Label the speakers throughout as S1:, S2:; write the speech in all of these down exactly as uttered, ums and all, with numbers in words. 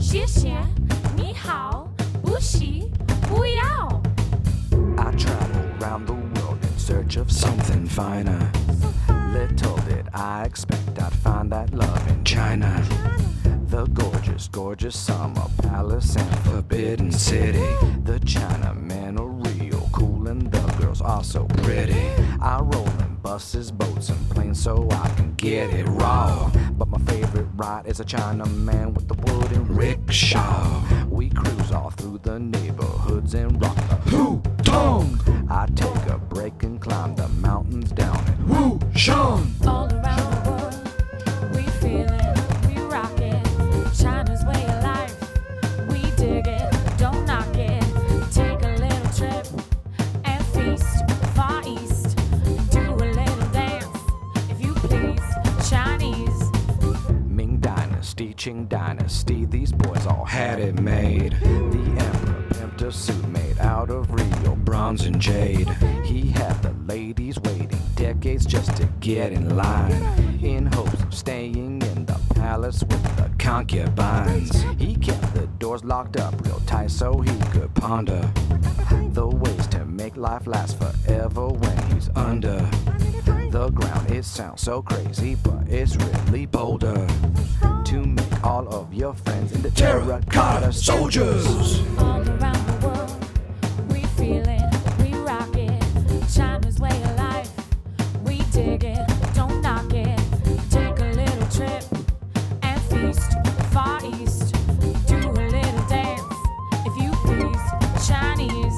S1: 谢谢，你好，不喜，不要。
S2: I travel around the world in search of something finer. Little did I expect I'd find that love in China. The gorgeous, gorgeous summer palace and forbidden city. The Chinamen are real cool and the girls are so pretty. I roll in buses, boats and planes so I can get it raw. But my favorite ride is a Chinaman with the wooden rickshaw. We cruise all through the neighborhoods and rock the Hutong. I take a break and climb the mountains down in Wushan.
S1: All around the world, we feel it, we rock it. China's way of life, we dig it, don't knock it. Take a little trip and feast, far east. Do a little dance, if you please, Chinese.
S2: Ming Dynasty, Qing Dynasty, these boys all had it made. The emperor pimped a suit made out of real bronze and jade. He had the ladies waiting decades just to get in line, in hopes of staying in the palace with the concubines. He kept the doors locked up real tight so he could ponder the ways to make life last forever when he's under the ground. It sounds so crazy, but it's really bolder to make all of your friends into terracotta soldiers.
S1: All around the world, we feel it, we rock it. China's way of life, we dig it, don't knock it. Take a little trip and feast, far east. Do a little dance, if you please, Chinese.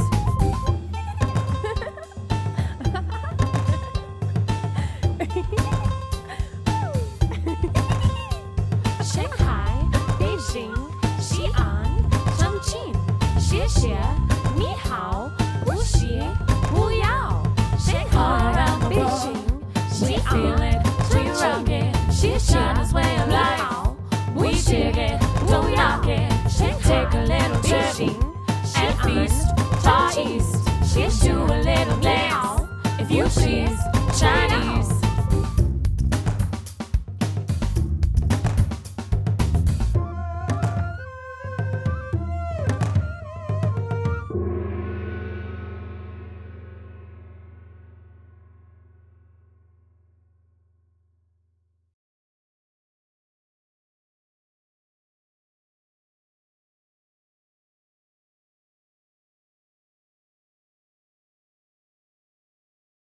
S1: Shanghai, Beijing, Xi'an, Chongqing. 谢谢，你好，不喜，不要。Shanghai, Beijing, Xi'an, Chongqing. 谢谢，你好，we dig it, don't knock it. Take a little trip and feast, far east. Do a little dance, if you please.